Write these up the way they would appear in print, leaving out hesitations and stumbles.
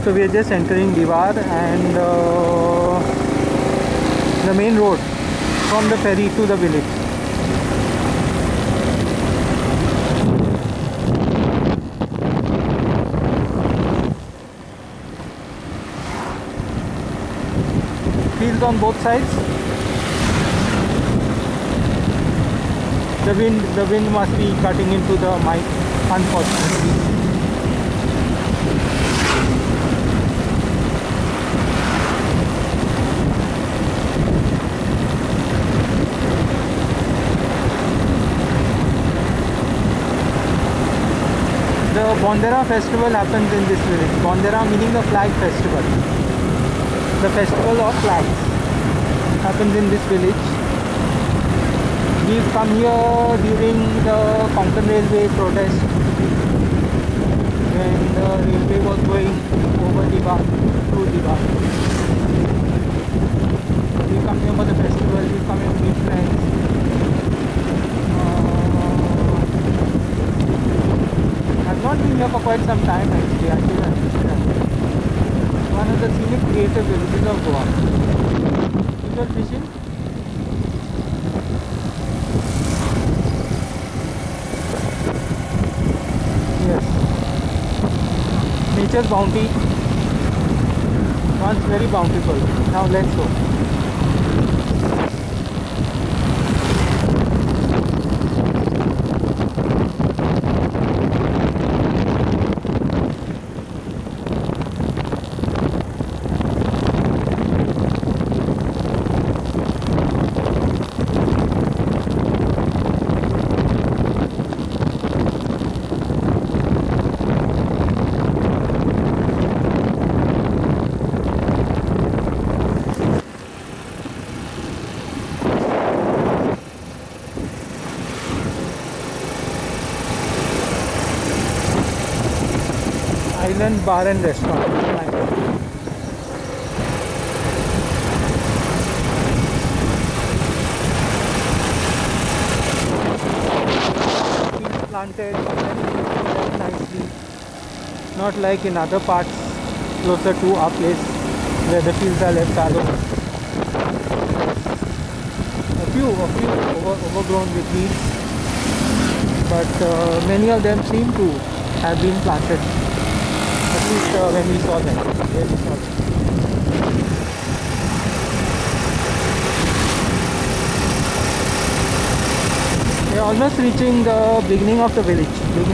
So we are just entering Divar and the main road from the ferry to the village. Fields on both sides. The wind must be cutting into the mic, unfortunately. The Bondera festival happens in this village. Bondera meaning the flag festival. The festival of flags happens in this village. We've come here during the Konkan Railway protest when the railway was going over Divar, through Divar. We come here for the festival, we come here to meet friends. I've not been here for quite some time actually, one of the scenic creative villages of Goa. People fishing. Yes. Nature's bounty. Once very bountiful. Now let's go. Island Bar and Restaurant. Planted very nicely, not like in other parts closer to our place where the fields are left fallow. A few overgrown with weeds, but many of them seem to have been planted. At least when we saw them, We are almost reaching the beginning of the village.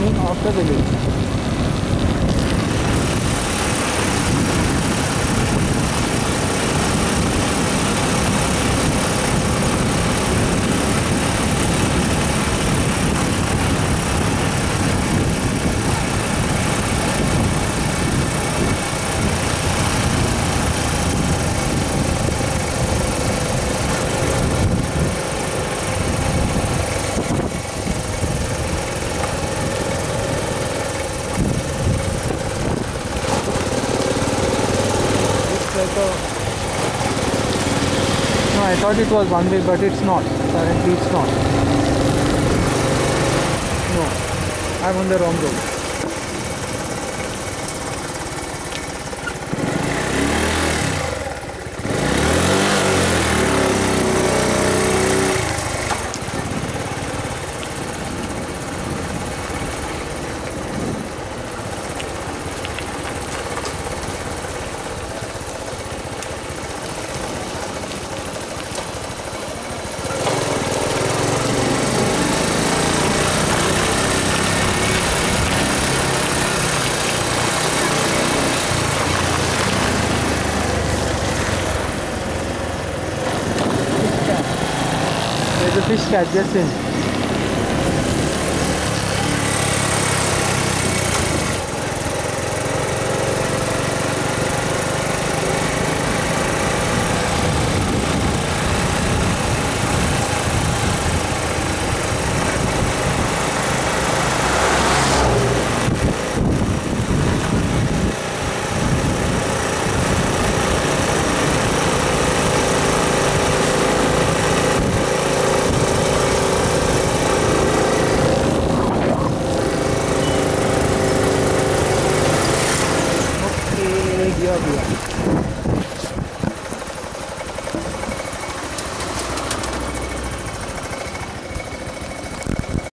No, I thought it was one way, but it's not. Apparently it's not. No, I'm on the wrong road. There's a fish catch just in. wherever we are.